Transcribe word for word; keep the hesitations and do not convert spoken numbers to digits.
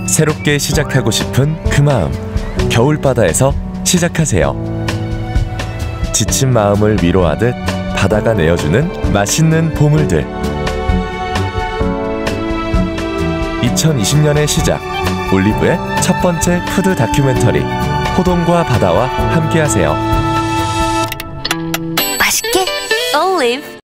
새롭게 시작하고 싶은 그 마음, 겨울바다에서 시작하세요. 지친 마음을 위로하듯 바다가 내어주는 맛있는 보물들. 이천이십 년의 시작, 올리브의 첫 번째 푸드 다큐멘터리, 호동과 바다와 함께하세요. 맛있게 올리브.